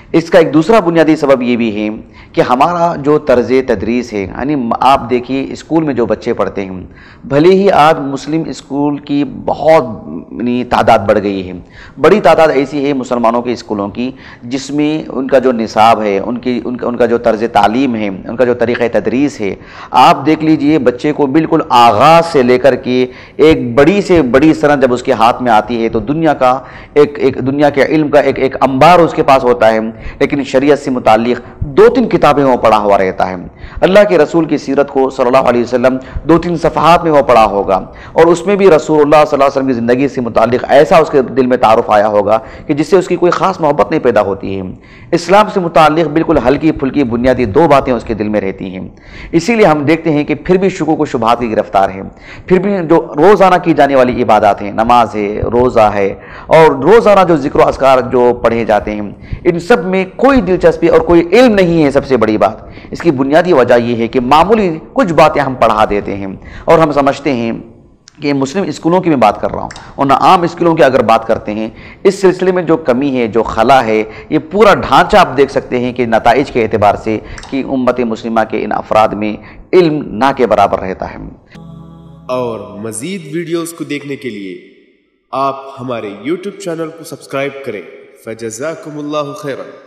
اس کا ایک دوسرا بنیادی سبب یہ بھی ہے کہ ہمارا جو طرز تدریس ہے، یعنی آپ دیکھیے اسکول میں جو بچے پڑھتے ہیں، بھلے ہی آج مسلم اسکول کی بہت تعداد بڑھ گئی ہے، بڑی تعداد ایسی ہے مسلمانوں کے اسکولوں کی جس میں ان کا جو نصاب ہے، ان کا جو طرز تعلیم ہے، ان کا جو طریقہ تدریس ہے، آپ دیکھ لیجئے بچے کو بالکل آغاز سے لے کر کے ایک بڑی سے بڑی سند جب اس کے ہاتھ میں آتی ہے تو دنیا کے علم کا ایک انبار اس کے پاس ہوتا ہے، لیکن شریعت سے متعلق 2-3 کتابیں وہ پڑھا ہوا رہتا ہے۔ اللہ کے رسول کی سیرت کو صلی اللہ علیہ وسلم 2-3 صفحات میں وہ پڑھا ہوگا، اور اس میں بھی رسول اللہ صلی اللہ علیہ وسلم کی زندگی سے متعلق ایسا اس کے دل میں تعارف آیا ہوگا کہ جس سے اس کی کوئی خاص محبت نہیں پیدا ہوتی ہے۔ اسلام سے متعلق بالکل ہلکی پھلکی بنیادی 2 باتیں اس کے دل میں رہتی ہیں، اسی لیے ہم دیکھتے ہیں کہ پھر بھی شکوک و شبہات کی گرفتار ہے، پھر بھی جو روزانہ کی جانے والی عبادات ہیں، نماز ہے، روزہ ہے، اور روزانہ جو ذکر و اذکار جو پڑھے جاتے ہیں، ان سب میں کوئی دلچسپی اور کوئی علم نہیں ہے۔ سب سے بڑی بات اس کی بنیادی وجہ یہ ہے کہ معمولی کچھ باتیں ہم پڑھا دیتے ہیں اور ہم سمجھتے ہیں کہ مسلم اسکولوں کی میں بات کر رہا ہوں اور نہ عام اسکولوں کی اگر بات کرتے ہیں، اس سلسلے میں جو کمی ہے، جو خلا ہے، یہ پورا ڈھانچہ آپ دیکھ سکتے ہیں کہ نتائج کے اعتبار سے کہ امت مسلمہ کے ان افراد میں علم نہ کے برابر رہتا ہے۔ اور مزید ویڈیوز کو دیکھنے کے لیے آپ ہمارے YouTube چینل کو سبسکرائب کریں۔ فجزاکم اللہ خیرا۔